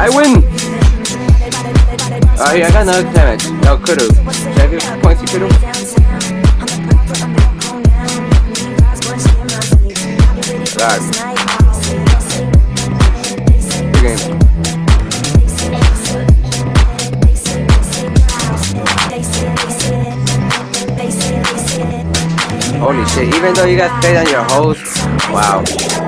I win! Yeah, I got another damage. No, could've. Should I give points to could've? God. Good game. Holy shit, even though you guys played on your host, wow.